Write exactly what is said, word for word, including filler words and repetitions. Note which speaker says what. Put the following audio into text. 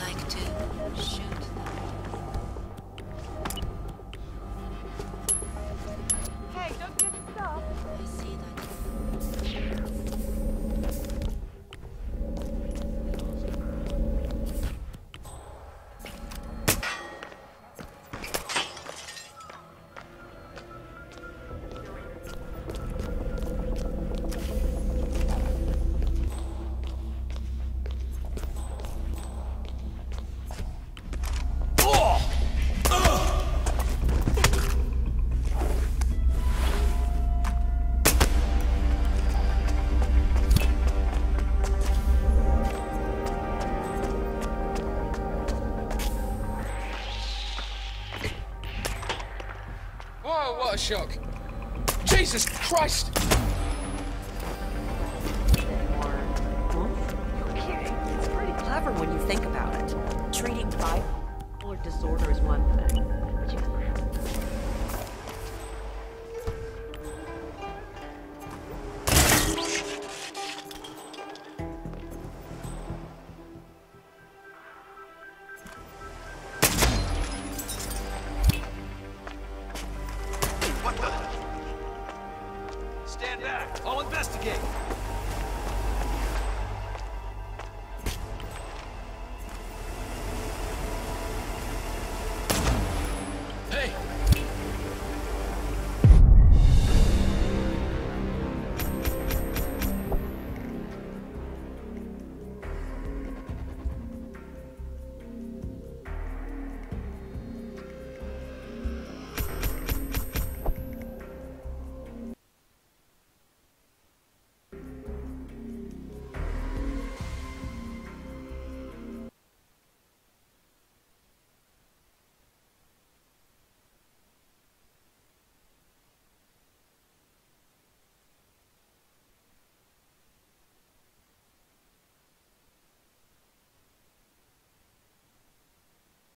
Speaker 1: like to shoot them.
Speaker 2: Hey, don't get stuck.
Speaker 1: I see that.
Speaker 3: Whoa, what a shock. Jesus Christ!
Speaker 2: You're kidding. It's pretty clever when you think about it. Treating bipolar disorder is one thing, but you can